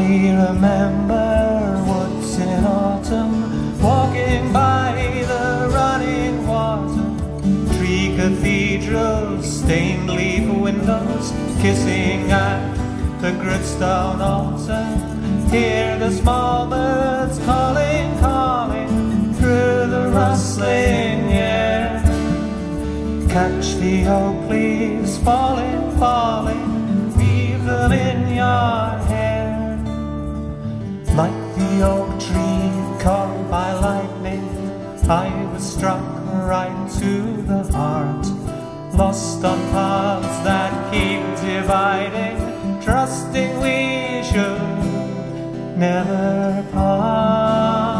remember woods in autumn, walking by the running water, tree cathedrals, stained leaf windows, kissing at the gritstone altar. Hear the small birds calling, calling through the rustling air. Catch the oak leaves falling, falling, weave them in your hair. Like the oak tree caught by lightning, I was struck right to the heart. Lost on paths that keep dividing, trusting we should never part.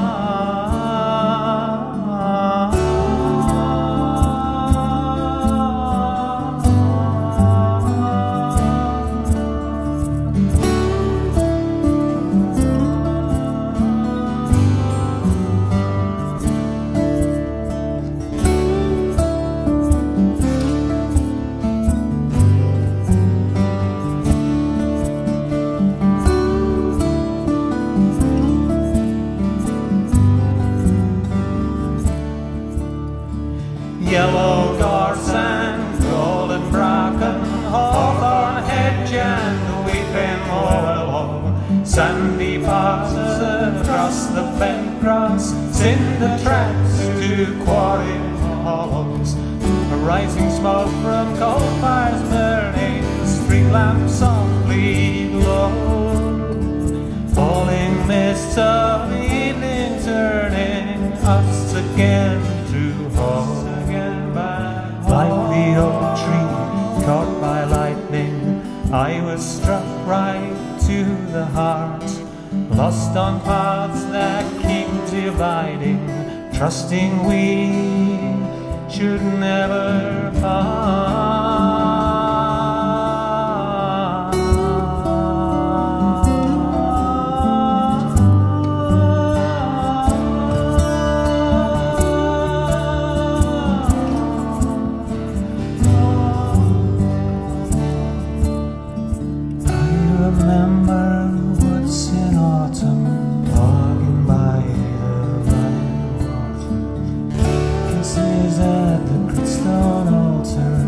Yellow gorse and golden bracken, hawthorn hedge and weeping willow, sandy paths across the bent grass, cinder tracks to quarry hollows, a rising smoke from coal fires burning, street lamps softly glow, falling mists of evening turning us again to home. Like the oak tree caught by lightning, I was struck right to the heart. Lost on paths that keep dividing, trusting we should never part. Remember woods in autumn, walking by the running water, kisses at the gritstone altar.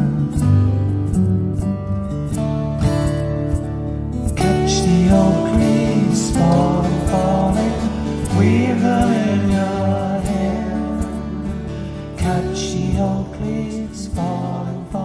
Catch the oak leaves falling, falling, weave them in your hair. Catch the oak leaves falling, falling.